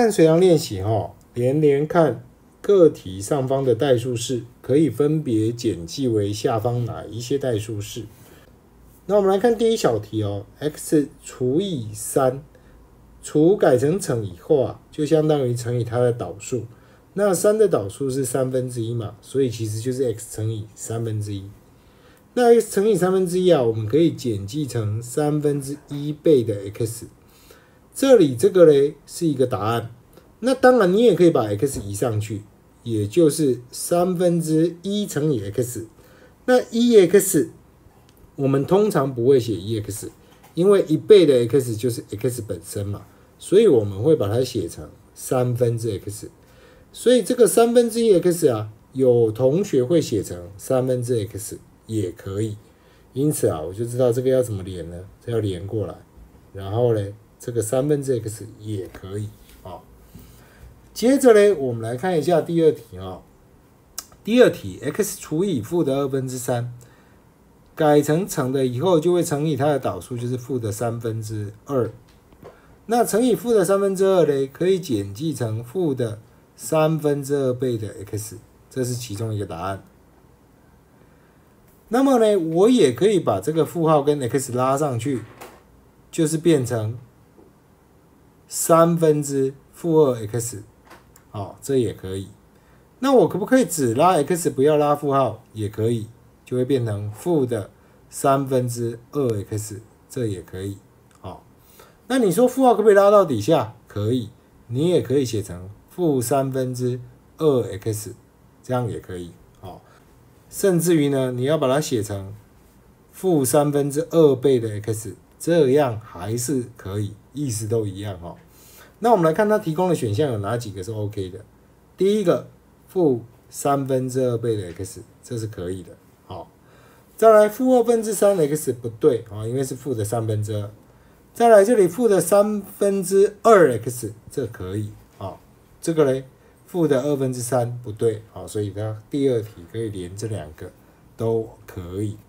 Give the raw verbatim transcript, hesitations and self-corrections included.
看随堂练习哈，连连看个体上方的代数式，可以分别简记为下方哪一些代数式？那我们来看第一小题哦 ，x 除以三，除改成乘以后啊，就相当于乘以它的导数。那三的导数是三分之一嘛，所以其实就是 x 乘以三分之一。那 x 乘以三分之一啊，我们可以简记成三分之一倍的 x。这里这个嘞是一个答案。那当然你也可以把 x 移上去，也就是三分之一乘以 x。那 一 x 我们通常不会写 一 x， 因为一倍的 x 就是 x 本身嘛，所以我们会把它写成三分之 x。所以这个三分之一 x 啊，有同学会写成三分之 x 也可以。因此啊，我就知道这个要怎么连呢？这要连过来，然后呢，这个三分之 x 也可以啊、哦。接着呢，我们来看一下第二题啊、哦。第二题 x 除以负的二分之三。改成乘的以后，就会乘以它的导数，就是负的三分之二。那乘以负的三分之二呢，可以简记成负的三分之二倍的 x， 这是其中一个答案。那么呢，我也可以把这个负号跟 x 拉上去，就是变成三分之负二 x， 哦，这也可以。那我可不可以只拉 x 不要拉负号？也可以。就会变成负的三分之二 x， 这也可以。好，那你说负号可不可以拉到底下？可以，你也可以写成负三分之二 x， 这样也可以。好，甚至于呢，你要把它写成负三分之二倍的 x， 这样还是可以，意思都一样。那我们来看它提供的选项有哪几个是 OK 的？第一个，负三分之二倍的 x， 这是可以的。好，再来负二分之三 x 不对啊，因为是负的三分之二。再来这里负的三分之二 x 这可以啊，这个嘞负的二分之三不对啊，所以它第二题可以连这两个都可以。